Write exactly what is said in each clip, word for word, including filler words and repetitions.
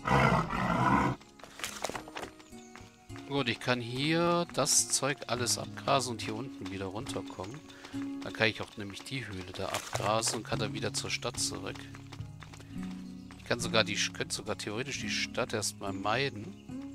Gut, ich kann hier das Zeug alles abgrasen und hier unten wieder runterkommen. Dann kann ich auch nämlich die Höhle da abgrasen und kann dann wieder zur Stadt zurück. Ich kann sogar die, könnte sogar theoretisch die Stadt erstmal meiden.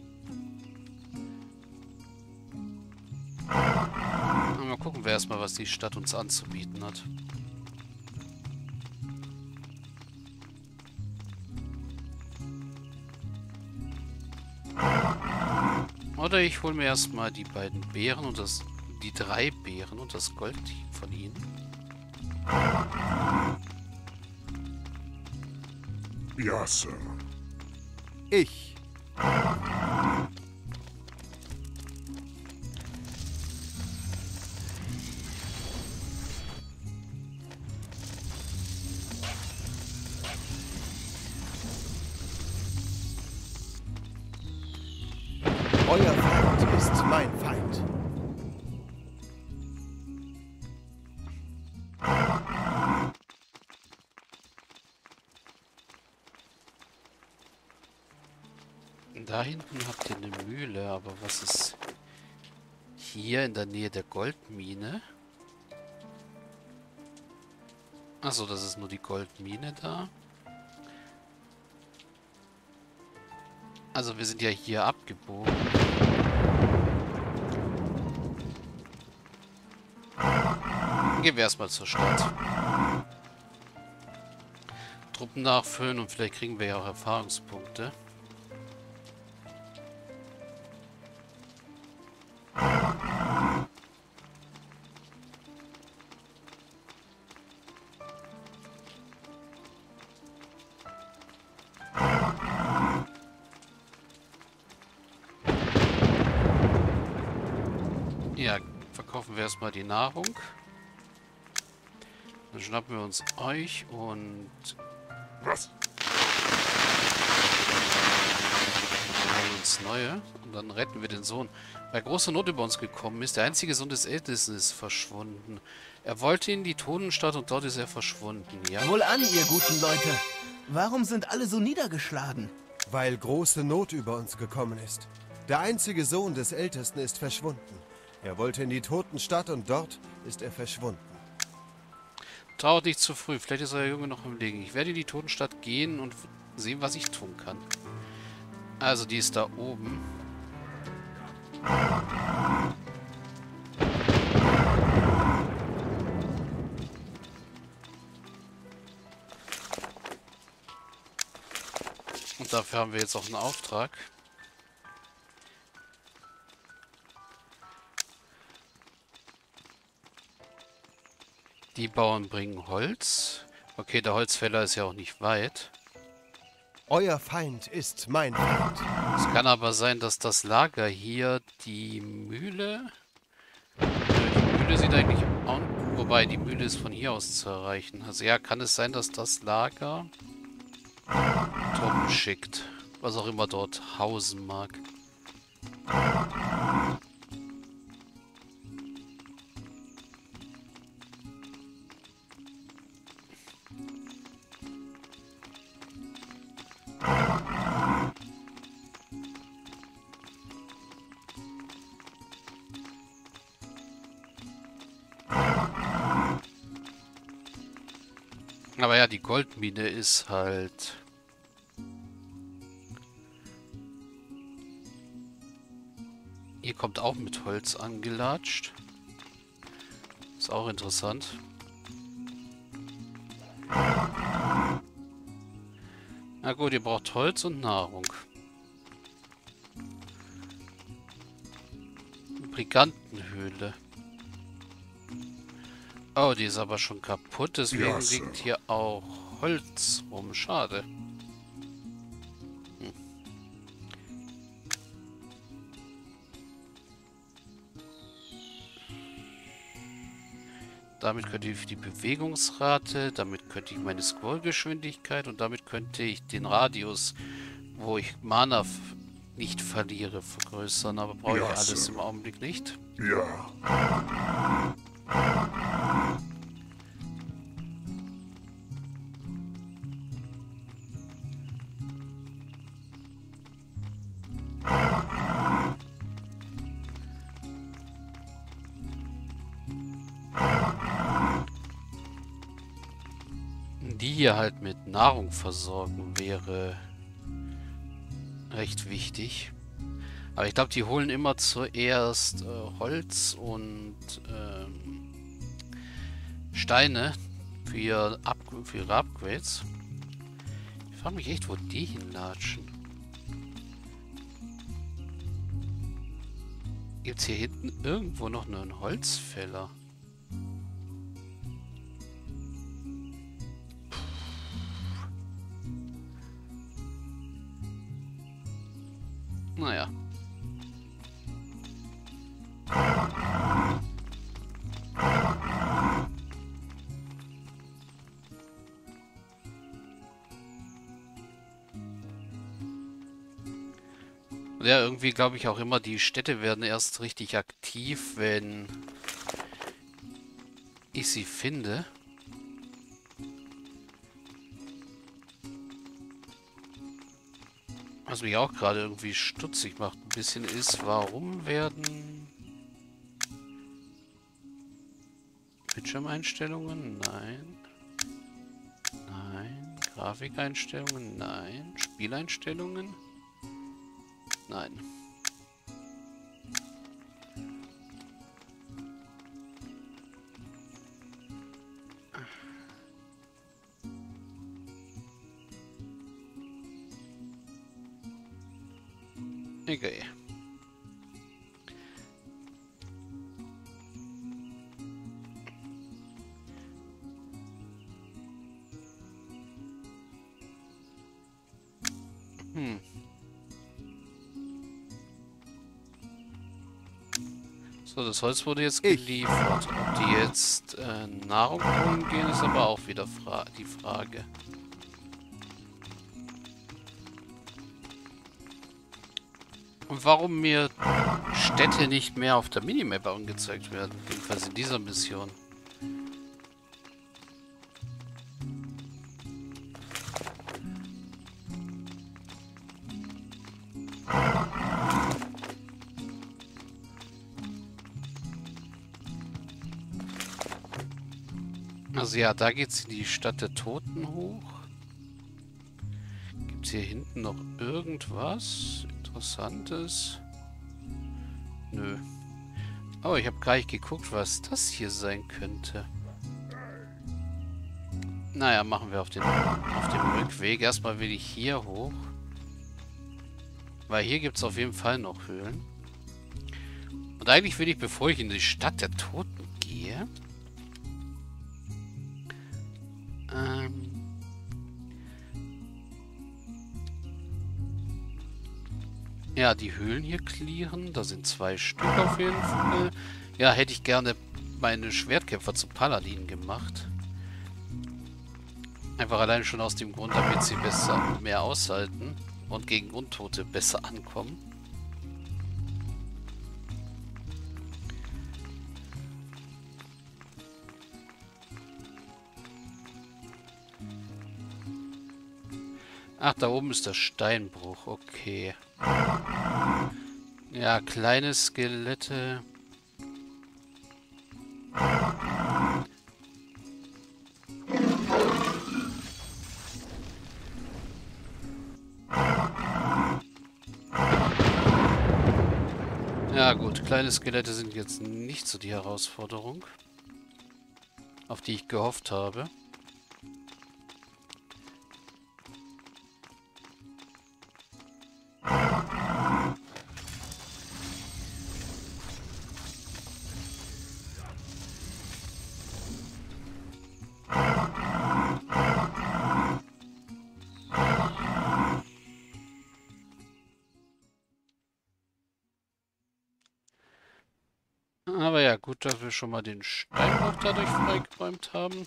Mal gucken wir erstmal, was die Stadt uns anzubieten hat. Oder ich hole mir erstmal die beiden Beeren und das, die drei Beeren und das Gold von ihnen. Ja, Sir. Ich. Euer Feind ist mein Feind. Da hinten habt ihr eine Mühle, aber was ist hier in der Nähe der Goldmine? Achso, das ist nur die Goldmine da. Also wir sind ja hier abgebogen. Gehen wir erstmal zur Stadt. Truppen nachfüllen und vielleicht kriegen wir ja auch Erfahrungspunkte. Ja, verkaufen wir erstmal die Nahrung. Dann schnappen wir uns euch und Was? holen uns neue. Und dann retten wir den Sohn. Bei großer Not über uns gekommen ist, der einzige Sohn des Ältesten ist verschwunden. Er wollte in die Totenstadt und dort ist er verschwunden, ja? Wohlan, ihr guten Leute. Warum sind alle so niedergeschlagen? Weil große Not über uns gekommen ist. Der einzige Sohn des Ältesten ist verschwunden. Er wollte in die Totenstadt und dort ist er verschwunden. Trauert nicht zu früh, vielleicht ist euer Junge noch im Leben. Ich werde in die Totenstadt gehen und sehen, was ich tun kann. Also, die ist da oben. Und dafür haben wir jetzt auch einen Auftrag. Die Bauern bringen Holz. Okay, der Holzfäller ist ja auch nicht weit. Euer Feind ist mein Feind. Es kann aber sein, dass das Lager hier die Mühle... Nö, die Mühle sieht eigentlich auch... Wobei, die Mühle ist von hier aus zu erreichen. Also ja, kann es sein, dass das Lager Truppen schickt. Was auch immer dort hausen mag. Aber ja, die Goldmine ist halt... Hier kommt auch mit Holz angelatscht. Ist auch interessant. Na gut, ihr braucht Holz und Nahrung. Brigantenhöhle. Oh, die ist aber schon kaputt, deswegen Ja, Sir. liegt hier auch Holz rum. Schade. Hm. Damit könnte ich die Bewegungsrate, damit könnte ich meine Scrollgeschwindigkeit und damit könnte ich den Radius, wo ich Mana f- nicht verliere, vergrößern. Aber brauche ich Ja, alles Sir. im Augenblick nicht. Ja. hier halt mit Nahrung versorgen, wäre recht wichtig. Aber ich glaube, die holen immer zuerst äh, Holz und ähm, Steine für, ihr Up für ihre Upgrades. Ich frage mich echt, wo die hinlatschen. Gibt es hier hinten irgendwo noch einen Holzfäller? Naja. Ja, irgendwie glaube ich auch immer, die Städte werden erst richtig aktiv, wenn ich sie finde. Was mich auch gerade irgendwie stutzig macht ein bisschen ist, warum werden Bildschirmeinstellungen? Nein. Nein. Grafikeinstellungen? Nein. Spieleinstellungen? Nein. Okay. Hm. So, das Holz wurde jetzt geliefert. Ob die jetzt äh, Nahrung holen gehen, ist aber auch wieder fra die Frage. Und warum mir Städte nicht mehr auf der Minimap angezeigt werden, jedenfalls in dieser Mission. Also ja, da geht's in die Stadt der Toten hoch. Gibt es hier hinten noch irgendwas Interessantes? Nö. Oh, ich habe gar nicht geguckt, was das hier sein könnte. Naja, machen wir auf, den, auf dem Rückweg. Erstmal will ich hier hoch. Weil hier gibt es auf jeden Fall noch Höhlen. Und eigentlich will ich, bevor ich in die Stadt der Toten gehe... Ähm... Ja, die Höhlen hier clearen. Da sind zwei Stück auf jeden Fall. Ja, hätte ich gerne meine Schwertkämpfer zu Paladin gemacht. Einfach allein schon aus dem Grund, damit sie besser mehr aushalten und gegen Untote besser ankommen. Ach, da oben ist der Steinbruch. Okay. Ja, kleine Skelette. Ja gut, kleine Skelette sind jetzt nicht so die Herausforderung, auf die ich gehofft habe. Aber ja, gut, dass wir schon mal den Steinbruch dadurch freigeräumt haben.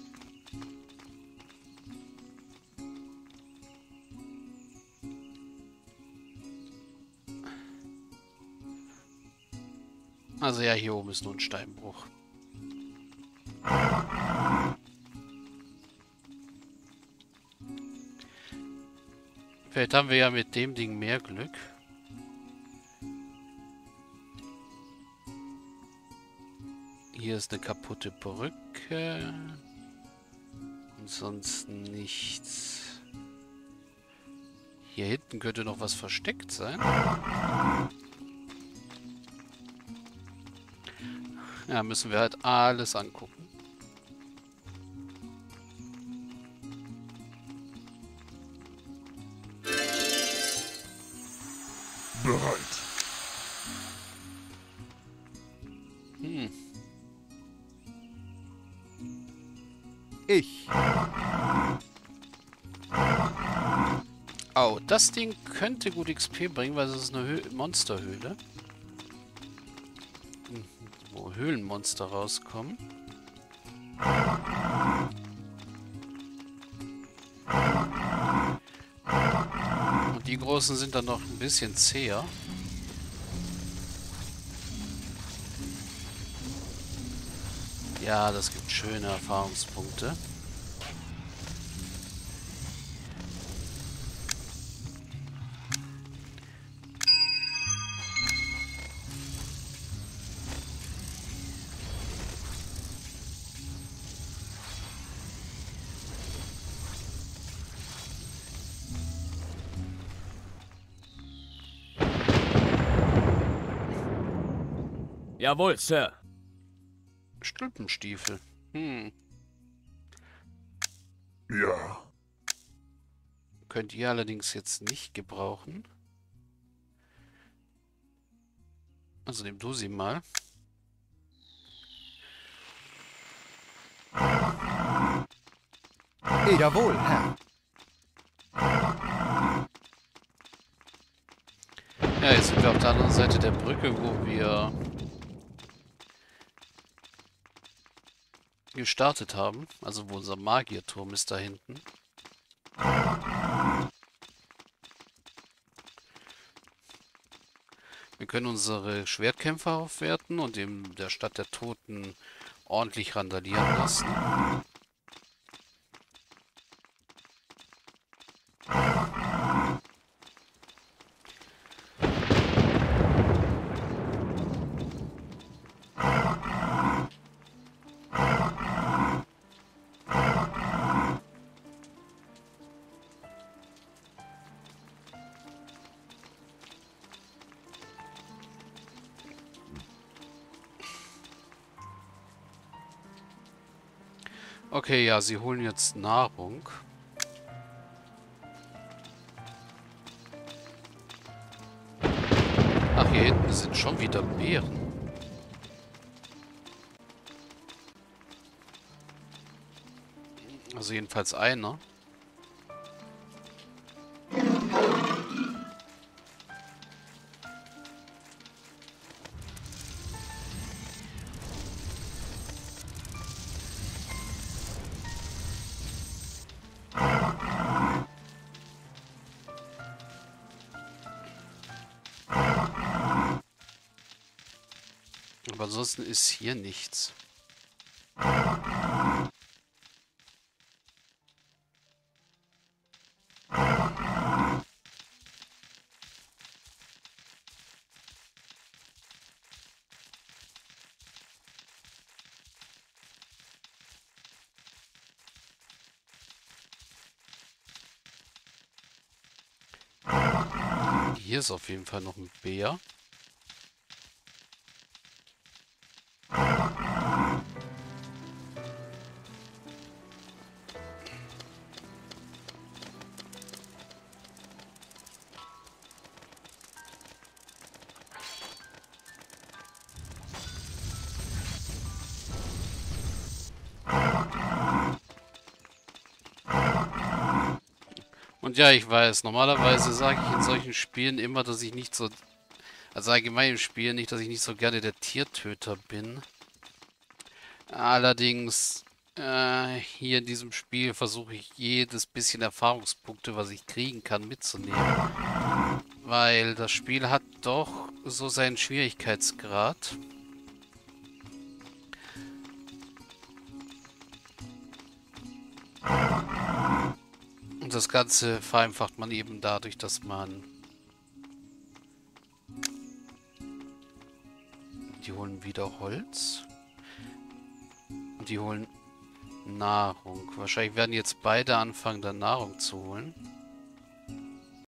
Also ja, hier oben ist nur ein Steinbruch. Vielleicht haben wir ja mit dem Ding mehr Glück. Hier ist eine kaputte Brücke. Ansonsten nichts. Hier hinten könnte noch was versteckt sein. Ja, müssen wir halt alles angucken. Bereit. Hm. Ich. Oh, das Ding könnte gut X P bringen, weil es ist eine Hö Monsterhöhle. Hm, wo Höhlenmonster rauskommen. Und die großen sind dann noch ein bisschen zäher. Ja, das gibt schöne Erfahrungspunkte. Jawohl, Sir. Stülpenstiefel. Hm. Ja. Könnt ihr allerdings jetzt nicht gebrauchen. Also nimm du sie mal. Jawohl, Herr. Ja, jetzt sind wir auf der anderen Seite der Brücke, wo wir gestartet haben. Also wo unser Magierturm ist da hinten. Wir können unsere Schwertkämpfer aufwerten und in der Stadt der Toten ordentlich randalieren lassen. Okay, ja, sie holen jetzt Nahrung. Ach, hier hinten sind schon wieder Beeren. Also jedenfalls einer. Aber ansonsten ist hier nichts. Hier ist auf jeden Fall noch ein Bär. Und ja, ich weiß, normalerweise sage ich in solchen Spielen immer, dass ich nicht so, also allgemein im Spiel nicht, dass ich nicht so gerne der Tiertöter bin. Allerdings, äh, hier in diesem Spiel versuche ich jedes bisschen Erfahrungspunkte, was ich kriegen kann, mitzunehmen. Weil das Spiel hat doch so seinen Schwierigkeitsgrad. Und das Ganze vereinfacht man eben dadurch, dass man... Die holen wieder Holz. Und die holen Nahrung. Wahrscheinlich werden jetzt beide anfangen, dann Nahrung zu holen.